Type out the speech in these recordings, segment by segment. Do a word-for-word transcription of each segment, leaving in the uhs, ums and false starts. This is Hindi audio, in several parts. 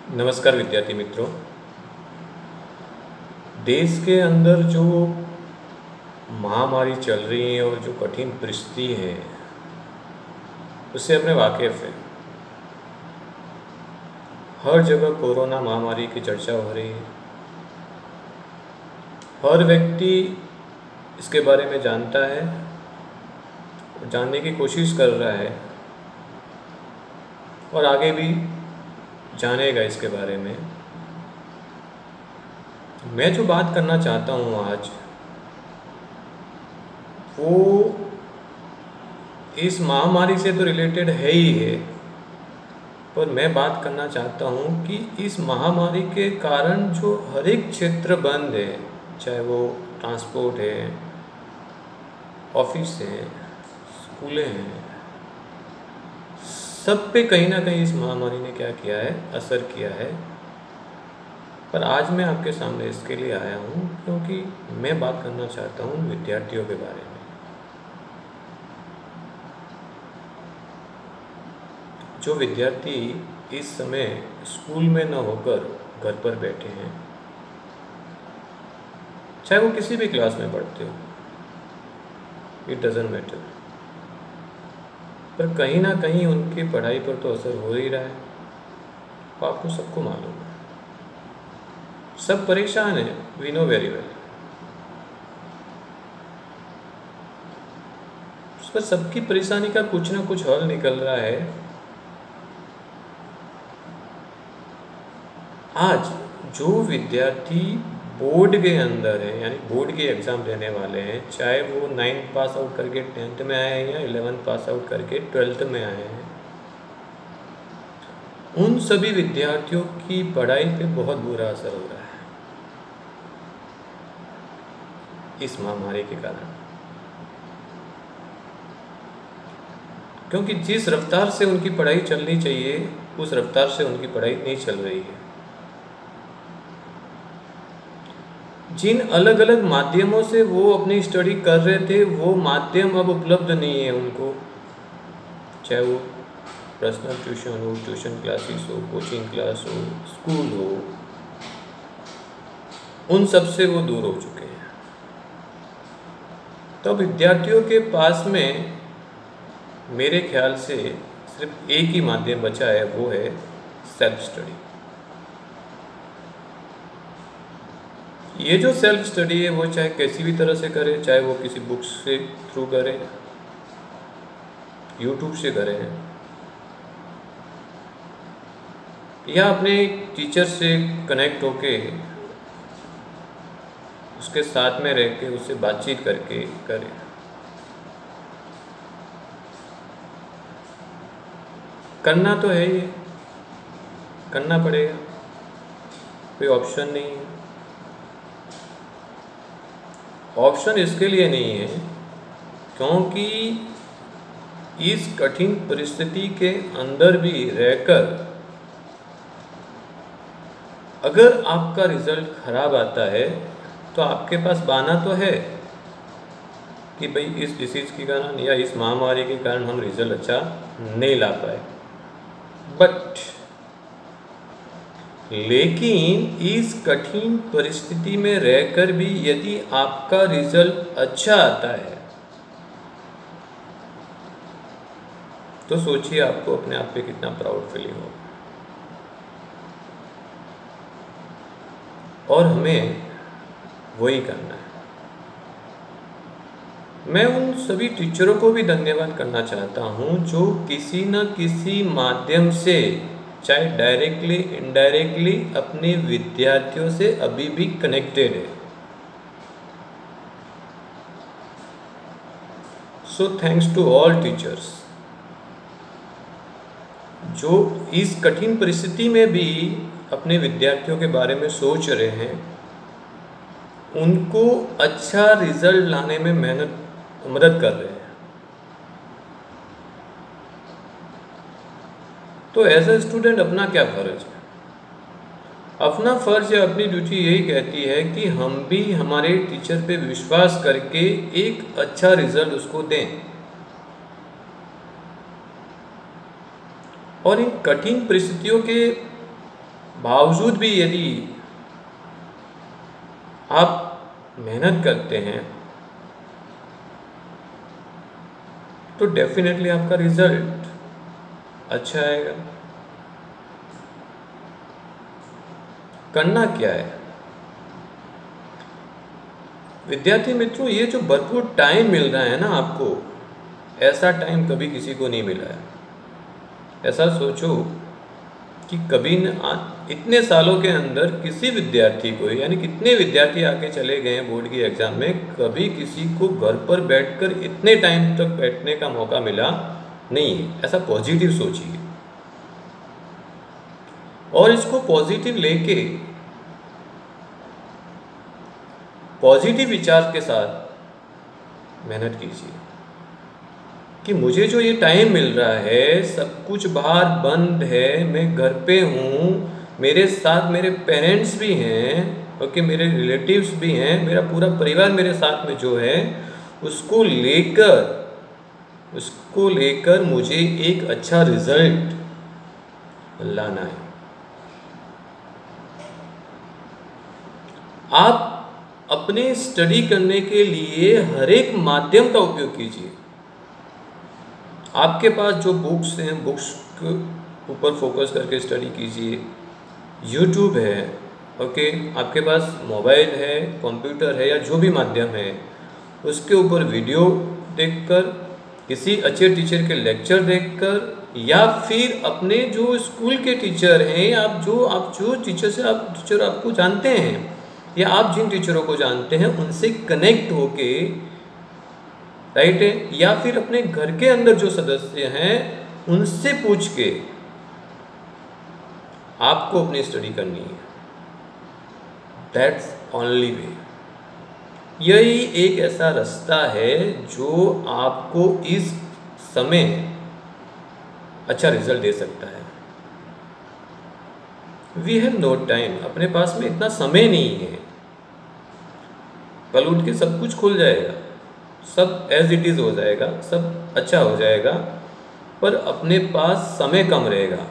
नमस्कार विद्यार्थी मित्रों। देश के अंदर जो महामारी चल रही है और जो कठिन परिस्थिति है उससे अपने वाकिफ़ है। हर जगह कोरोना महामारी की चर्चा हो रही है। हर व्यक्ति इसके बारे में जानता है और जानने की कोशिश कर रहा है और आगे भी जानेगा इसके बारे में। मैं जो बात करना चाहता हूँ आज वो इस महामारी से तो रिलेटेड है ही है, पर मैं बात करना चाहता हूँ कि इस महामारी के कारण जो हर एक क्षेत्र बंद है, चाहे वो ट्रांसपोर्ट है, ऑफिस है, स्कूलें हैं, सब पे कहीं ना कहीं इस महामारी ने क्या किया है, असर किया है। पर आज मैं आपके सामने इसके लिए आया हूँ क्योंकि मैं बात करना चाहता हूँ विद्यार्थियों के बारे में। जो विद्यार्थी इस समय स्कूल में न होकर घर पर बैठे हैं, चाहे वो किसी भी क्लास में पढ़ते हो, इट डजंट मैटर, पर कहीं ना कहीं उनकी पढ़ाई पर तो असर हो ही रहा है। वो आपको सबको मालूम है, सब परेशान है, वी नो वेरी वेल। उस पर सबकी परेशानी का कुछ ना कुछ हल निकल रहा है। आज जो विद्यार्थी बोर्ड के अंदर है, यानी बोर्ड के एग्ज़ाम देने वाले हैं, चाहे वो नाइन्थ पास आउट करके टेंथ में आए हैं या इलेवेंथ पास आउट करके ट्वेल्थ में आए हैं, उन सभी विद्यार्थियों की पढ़ाई पे बहुत बुरा असर हो रहा है इस महामारी के कारण। क्योंकि जिस रफ्तार से उनकी पढ़ाई चलनी चाहिए उस रफ्तार से उनकी पढ़ाई नहीं चल रही है। जिन अलग अलग माध्यमों से वो अपनी स्टडी कर रहे थे वो माध्यम अब उपलब्ध नहीं है उनको, चाहे वो पर्सनल ट्यूशन हो, ट्यूशन क्लासेस हो, कोचिंग क्लास हो, स्कूल हो, उन सब से वो दूर हो चुके हैं। तो विद्यार्थियों के पास में मेरे ख्याल से सिर्फ एक ही माध्यम बचा है, वो है सेल्फ स्टडी। ये जो सेल्फ स्टडी है वो चाहे किसी भी तरह से करें, चाहे वो किसी बुक्स से थ्रू करें, यूट्यूब से करें, या अपने टीचर से कनेक्ट होके उसके साथ में रह के उससे बातचीत करके करें। करना तो है ही, करना पड़ेगा, कोई ऑप्शन नहीं है। ऑप्शन इसके लिए नहीं है क्योंकि इस कठिन परिस्थिति के अंदर भी रहकर अगर आपका रिजल्ट खराब आता है तो आपके पास बहाना तो है कि भाई इस डिसीज़ के कारण या इस महामारी के कारण हम रिजल्ट अच्छा नहीं ला पाए। बट लेकिन इस कठिन परिस्थिति में रहकर भी यदि आपका रिजल्ट अच्छा आता है तो सोचिए आपको अपने आप पे कितना प्राउड फीलिंग होगा। और हमें वही करना है। मैं उन सभी टीचरों को भी धन्यवाद करना चाहता हूँ जो किसी न किसी माध्यम से, चाहे डायरेक्टली इनडायरेक्टली, अपने विद्यार्थियों से अभी भी कनेक्टेड है। So thanks to all teachers जो इस कठिन परिस्थिति में भी अपने विद्यार्थियों के बारे में सोच रहे हैं, उनको अच्छा रिजल्ट लाने में मेहनत मदद कर रहे हैं। तो एज अ स्टूडेंट अपना क्या फ़र्ज है? अपना फ़र्ज है, अपनी ड्यूटी यही कहती है कि हम भी हमारे टीचर पे विश्वास करके एक अच्छा रिजल्ट उसको दें। और इन कठिन परिस्थितियों के बावजूद भी यदि आप मेहनत करते हैं तो डेफिनेटली आपका रिजल्ट अच्छा आएगा। करना क्या है विद्यार्थी मित्रों, ये जो भरपूर टाइम मिल रहा है ना आपको, ऐसा टाइम कभी किसी को नहीं मिला है। ऐसा सोचो कि कभी न इतने सालों के अंदर किसी विद्यार्थी को, यानी कितने विद्यार्थी आके चले गए हैं बोर्ड की एग्ज़ाम में, कभी किसी को घर पर बैठकर इतने टाइम तक बैठने का मौका मिला नहीं है। ऐसा पॉजिटिव सोचिए और इसको पॉजिटिव लेके पॉजिटिव विचार के साथ मेहनत कीजिए कि मुझे जो ये टाइम मिल रहा है, सब कुछ बाहर बंद है, मैं घर पे हूँ, मेरे साथ मेरे पेरेंट्स भी हैं, ओके, मेरे रिलेटिव्स भी हैं, मेरा पूरा परिवार मेरे साथ में जो है, उसको लेकर उसको लेकर मुझे एक अच्छा रिजल्ट लाना है। आप अपने स्टडी करने के लिए हर एक माध्यम का उपयोग कीजिए। आपके पास जो बुक्स हैं, बुक्स के ऊपर फोकस करके स्टडी कीजिए। यूट्यूब है, ओके, आपके पास मोबाइल है, कंप्यूटर है, या जो भी माध्यम है, उसके ऊपर वीडियो देखकर, किसी अच्छे टीचर के लेक्चर देखकर, या फिर अपने जो स्कूल के टीचर हैं, आप जो आप जो टीचर से आप टीचर आपको जानते हैं, या आप जिन टीचरों को जानते हैं उनसे कनेक्ट होके, राइट है, या फिर अपने घर के अंदर जो सदस्य हैं उनसे पूछ के आपको अपनी स्टडी करनी है। That's only way. यही एक ऐसा रास्ता है जो आपको इस समय अच्छा रिजल्ट दे सकता है। वी हैव नो टाइम, अपने पास में इतना समय नहीं है। कल उठ के सब कुछ खुल जाएगा, सब एज इट इज़ हो जाएगा, सब अच्छा हो जाएगा, पर अपने पास समय कम रहेगा।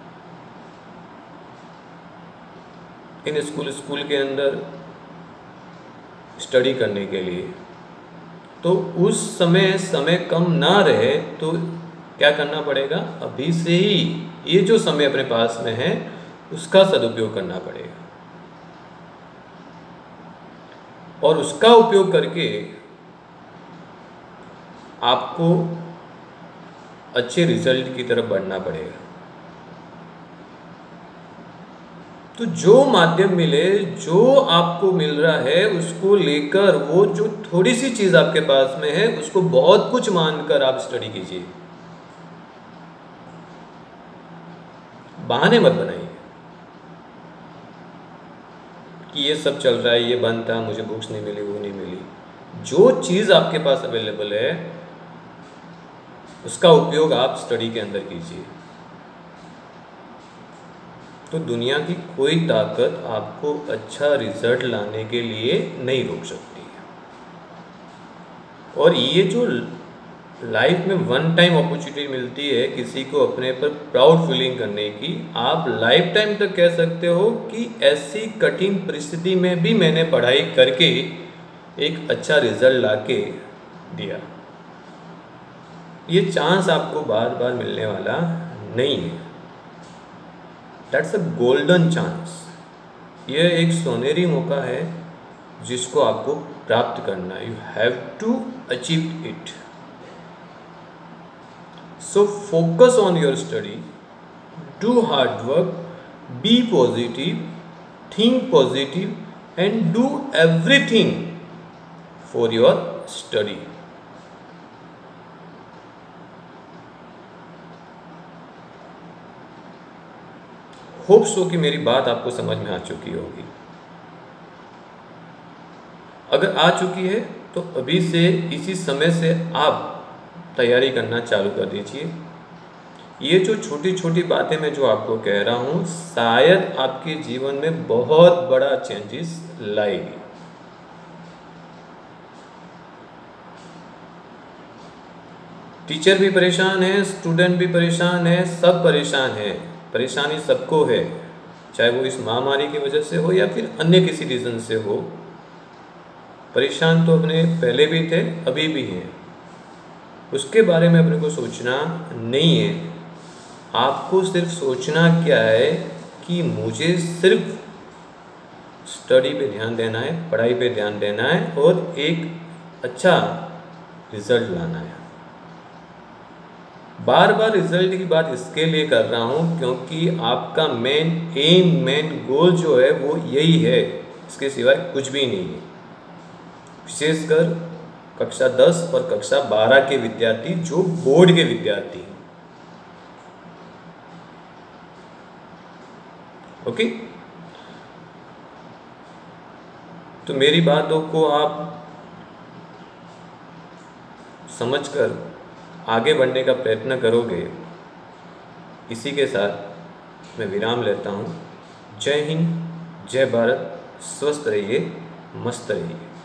इन स्कूल स्कूल के अंदर स्टडी करने के लिए, तो उस समय समय कम ना रहे तो क्या करना पड़ेगा, अभी से ही ये जो समय अपने पास में है उसका सदुपयोग करना पड़ेगा, और उसका उपयोग करके आपको अच्छे रिजल्ट की तरफ बढ़ना पड़ेगा। तो जो माध्यम मिले, जो आपको मिल रहा है, उसको लेकर, वो जो थोड़ी सी चीज़ आपके पास में है उसको बहुत कुछ मानकर आप स्टडी कीजिए। बहाने मत बनाइए कि ये सब चल रहा है, ये बंद था, मुझे बुक्स नहीं मिली, वो नहीं मिली। जो चीज़ आपके पास अवेलेबल है उसका उपयोग आप स्टडी के अंदर कीजिए, तो दुनिया की कोई ताकत आपको अच्छा रिजल्ट लाने के लिए नहीं रोक सकती है। और ये जो लाइफ में वन टाइम अपॉर्चुनिटी मिलती है किसी को अपने पर प्राउड फीलिंग करने की, आप लाइफ टाइम तक कह सकते हो कि ऐसी कठिन परिस्थिति में भी मैंने पढ़ाई करके एक अच्छा रिजल्ट लाके दिया। ये चांस आपको बार बार मिलने वाला नहीं है। That's a golden chance. ये एक सोनेरी मौका है जिसको आपको प्राप्त करना है। You have to achieve it. So focus on your study, do hard work, be positive, think positive, and do everything for your study. Hope so कि मेरी बात आपको समझ में आ चुकी होगी। अगर आ चुकी है तो अभी से इसी समय से आप तैयारी करना चालू कर दीजिए। ये जो छोटी छोटी बातें मैं जो आपको कह रहा हूँ, शायद आपके जीवन में बहुत बड़ा चेंजेस लाएगी। टीचर भी परेशान है, स्टूडेंट भी परेशान है, सब परेशान है। परेशानी सबको है, चाहे वो इस महामारी की वजह से हो या फिर अन्य किसी रीज़न से हो। परेशान तो अपने पहले भी थे, अभी भी हैं, उसके बारे में अपने को सोचना नहीं है। आपको सिर्फ सोचना क्या है कि मुझे सिर्फ स्टडी पे ध्यान देना है, पढ़ाई पे ध्यान देना है और एक अच्छा रिजल्ट लाना है। बार बार रिजल्ट की बात इसके लिए कर रहा हूँ क्योंकि आपका मेन एम, मेन गोल जो है वो यही है, इसके सिवाय कुछ भी नहीं है। विशेषकर कक्षा दस और कक्षा बारह के विद्यार्थी जो बोर्ड के विद्यार्थी हैं। ओके, तो मेरी बातों को आप समझकर आगे बढ़ने का प्रयत्न करोगे। इसी के साथ मैं विराम लेता हूँ। जय हिंद, जय भारत, स्वस्थ रहिए, मस्त रहिए।